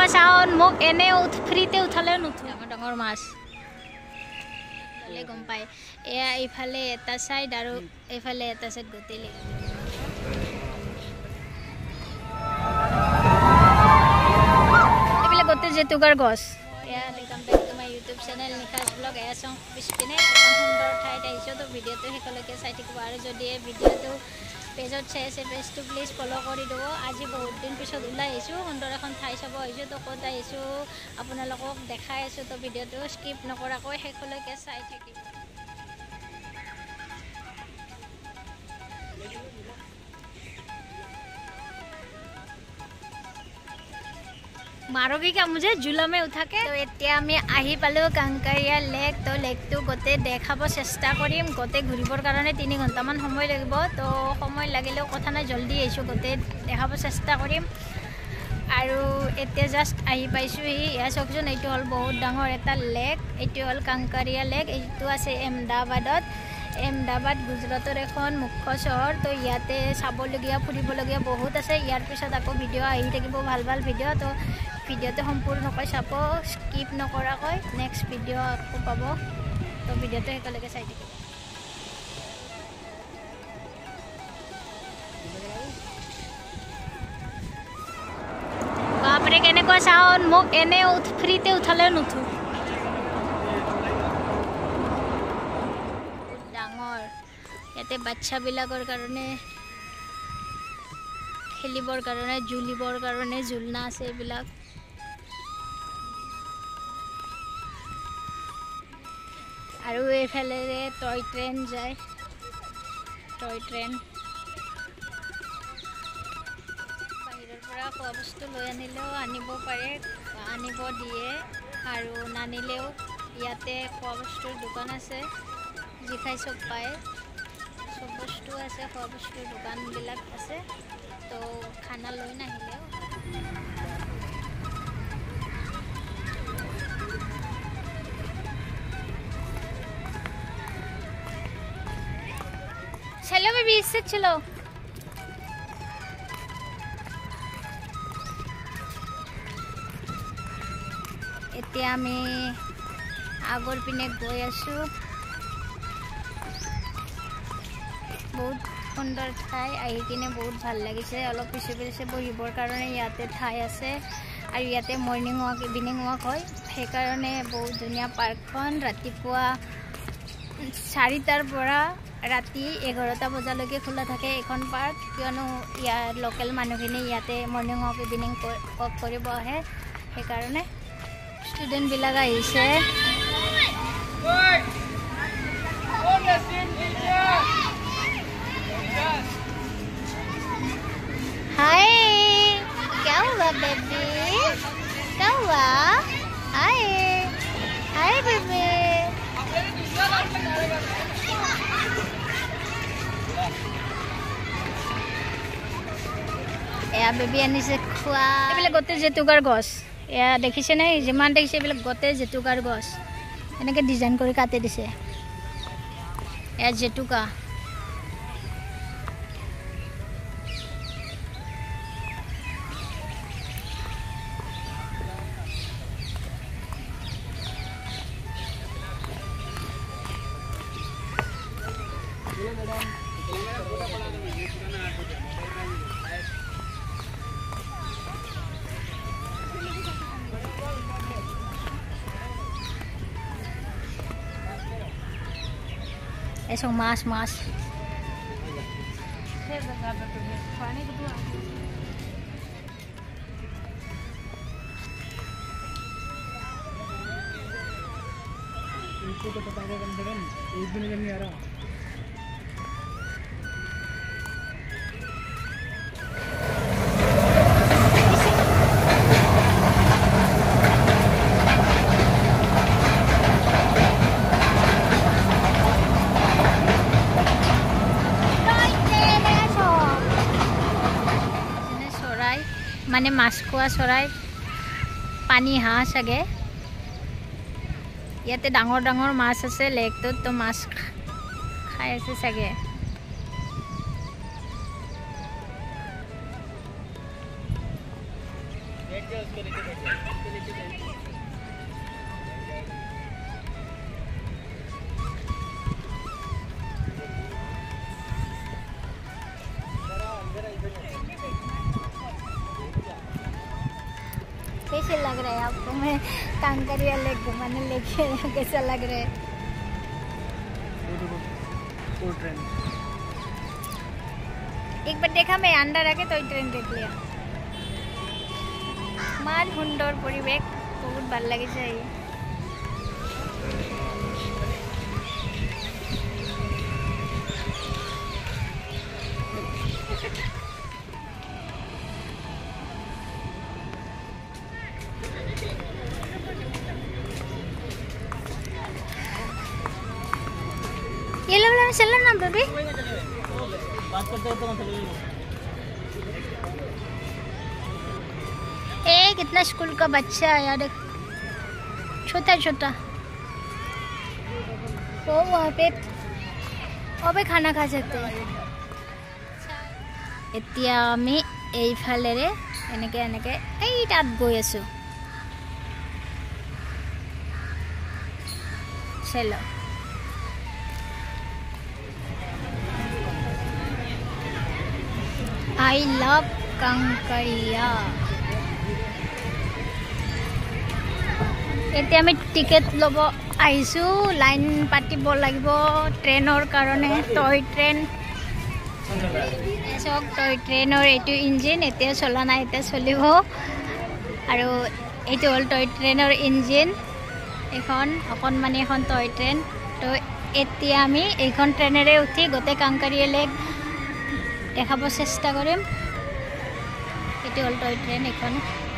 কেনেকুৱা চাউন মোক এনে ফ্ৰীতে উঠালে নুঠো ডাঙৰ ডাঙৰ মাছ গম পায় এয়া এইফালে এটা চাইড আৰু এইফালে এটা চাইড গোটেই এইবিলাক গোটেই জেতুকাৰ গছ এয়া দেখাম তোমাৰ ইউটিউব চেনেল নিকাজ ব্লগ এয়া চাওঁ পিছপিনে এখন সুন্দৰ ঠাইত আহিছোঁ তো ভিডিঅ'টো শেষলৈকে চাই থাকিব আৰু যদি এই ভিডিঅ'টো পেজত চাই আছে পেজটো প্লিজ ফ'ল' কৰি দিব আজি বহুত দিন পিছত ওলাই আহিছোঁ সুন্দৰ এখন ঠাই চাব আহিছোঁ তো ক'ত আহিছোঁ আপোনালোকক দেখাই আছোঁ তো ভিডিঅ'টো স্কিপ নকৰাকৈ শেষলৈকে চাই থাকিব मारोगी क्या मुझे झूला में उठा के तो এতিয়া আমি আহি পালো কাংকাৰিয়া লেক তো লেকটো গোটে দেখাব চেষ্টা কৰিম গোটে ঘূৰিবৰ কাৰণে 3 ঘণ্টামান সময় লাগিব তো সময় লাগিলেও কথা নাই জলদি আহিছো গোটে দেখাব চেষ্টা কৰিম আৰু এতিয়া জাস্ট আহি পাইছো ইয়া চকজন এইটো হল বহুত ডাঙৰ এটা লেক এইটো হল কাংকাৰিয়া লেক এইটো আছে এমদাবাদ গুজৰাটৰ এখন মুখ্য চহৰ তো ইয়াতে চাবলগীয়া ফুৰিবলগীয়া বহুত আছে ইয়াৰ পিছত আকৌ ভিডিঅ' আহি থাকিব ভাল ভাল ভিডিঅ' তো ভিডিঅ'টো সম্পূৰ্ণকৈ চাব স্কিপ নকৰাকৈ নেক্সট ভিডিঅ' আকৌ পাব তো ভিডিঅ'টো শেষলৈকে চাই থাকিব বাপৰে কেনেকুৱা চাউন মোক এনে ফ্ৰীতে উঠালে নুঠো ডাঙৰ ইয়াতে বাচ্চাবিলাকৰ কাৰণে খেলিবৰ কাৰণে জুলিবৰ কাৰণে জুলনা আছে এইবিলাক আৰু এইফালে টয় ট্ৰেইন যায় টয় ট্ৰেইন বাহিৰৰ পৰা খোৱা বস্তু লৈ আনিলেও আনিব পাৰে আনিব দিয়ে আৰু নানিলেও ইয়াতে খোৱা বস্তুৰ দোকান আছে যি খাই চব পায় চব বস্তু আছে খোৱা বস্তুৰ দোকানবিলাক আছে তো খানা লৈ নাহিলেও चलो बेबी इससे चलो এতিয়া আমি আগৰ পিনে গৈ আছো বহুত সুন্দৰ ঠাই আহি কিনে বহুত ভাল লাগিছে অলপ পিছে পিছে বহিবৰ কাৰণে ইয়াতে ঠাই আছে আৰু ইয়াতে মৰ্নিং ৱাক ইভিনিং ৱাক হয় সেইকাৰণে বহুত ধুনীয়া পাৰ্কখন ৰাতিপুৱা 4টাৰ পৰা ৰাতি 11টা বজালৈকে খোলা থাকে এখন পাৰ্ক কিয়নো ইয়াৰ লোকেল মানুহখিনি ইয়াতে মৰ্নিং ৱাক ইভিনিং ৱাক কৰিব আহে সেইকাৰণে ষ্টুডেণ্টবিলাক আহিছে हाय क्या हुआ बेबी क्या हुआ हाय हाय बेबी এয়া বেবী আনিছে খোৱা এইবিলাক গোটেই জেতুকাৰ গছ এয়া দেখিছে নাই যিমান দেখিছে এইবিলাক গোটেই জেতুকাৰ গছ এনেকৈ ডিজাইন কৰি কাটি দিছে এয়া জেতুকা Eso más इसको तो पता होगा कम से कम एक भी नजर नहीं आ रहा মানে মাছ খোৱা চৰাই পানী হাঁহ চাগে ইয়াতে ডাঙৰ ডাঙৰ মাছ আছে লেকটোত তো মাছ খাই আছে চাগে कैसे लग रहा है आपको? मैं कांकरिया लेक घुमाने लेके कैसा लग रहा है? ट्रेन एक बार देखा मैं अंदर आके तो ट्रेन देख लिया। मान सुंदर परिवेश बहुत ভাল লাগিছে। ये लो लो चलो ना बेबी। बात करते हो तो मतलब कितना स्कूल का बच्चा है यार, छोटा छोटा। वो वहाँ पे खाना खा सकते हैं। এতিয়া আমি এইফালেৰে এনেকে এনেকে এই তাত গৈ আছো। চলো I love Kankaria। এতিয়া আমি টিকেট ল'ব আহিছোঁ, লাইন পাতিব লাগিব ট্ৰেইনৰ কাৰণে। টয় ট্ৰেইন চাওক, টয় ট্ৰেইনৰ এইটো ইঞ্জিন এতিয়া চলা নাই, এতিয়া চলিব। আৰু এইটো হ'ল টয় ট্ৰেইনৰ ইঞ্জিন, এখন অকণমানি এখন টয় ট্ৰেইন। তো এতিয়া আমি এইখন ট্ৰেইনেৰে উঠি গোটেই কাংকাৰিয়া লেক দেখাব চেষ্টা কৰিম। এইটো হ'ল টয় ট্ৰেইন এখন।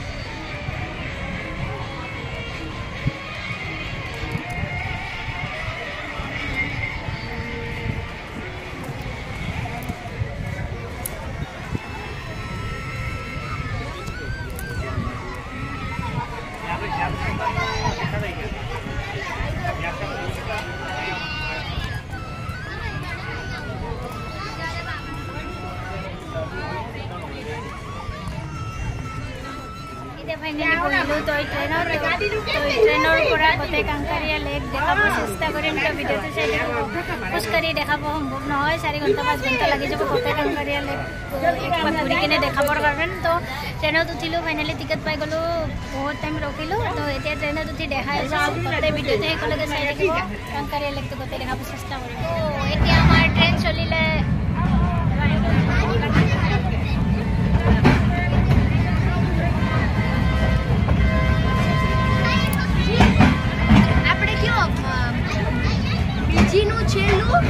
फाइनली बोलिलो टय ट्रेनर পৰা গোটেই কাংকাৰিয়া লেক দেখাব চেষ্টা কৰিম। তো ভিডিঅ'টো চাই থাকিব। খোজকাঢ়ি দেখাব সম্ভৱ নহয়, 4 ঘণ্টা 5 ঘণ্টা লাগি যাব গোটেই কাংকাৰিয়া লেক একবাৰ ঘূৰি কিনে দেখাবৰ কাৰণে। তো ট্ৰেইনত উঠিলোঁ, ফাইনেলি টিকেট পাই গ'লোঁ, বহুত টাইম ৰখিলোঁ। তো এতিয়া ট্ৰেইনত উঠি দেখাই আছোঁ, গোটেই ভিডিঅ'টো একেলগে চাই থাকিব। কাংকাৰিয়া লেকটো গোটেই দেখাব চেষ্টা কৰিম। তো এতিয়া আমাৰ ট্ৰেইন চলিলে। બીજીનું છેલ્લું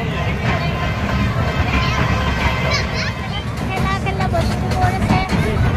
খেলা খেলা বস্তুবোৰ আছে।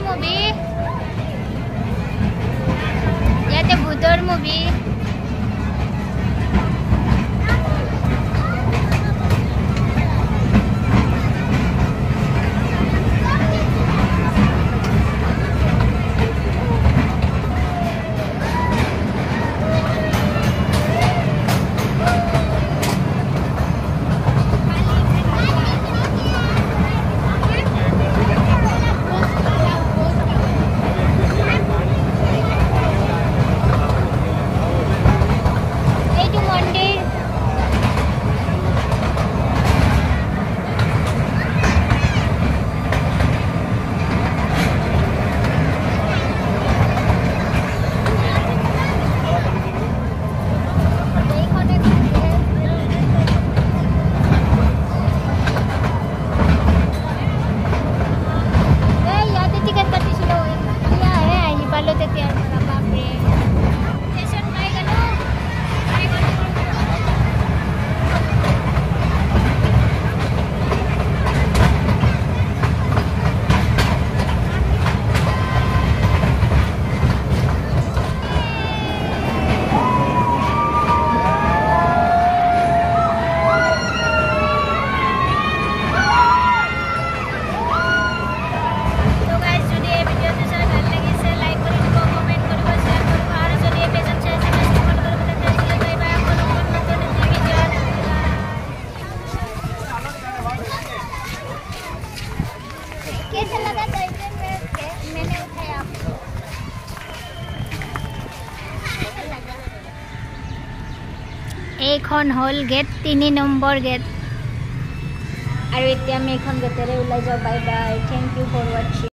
মুভি ইয়াতে ভূতৰ মুভি এইখন হল গেট 3 নম্বৰ গেট আৰু এতিয়া আমি এখন গেটেৰে ওলাই যাওঁ bye bye thank you for watching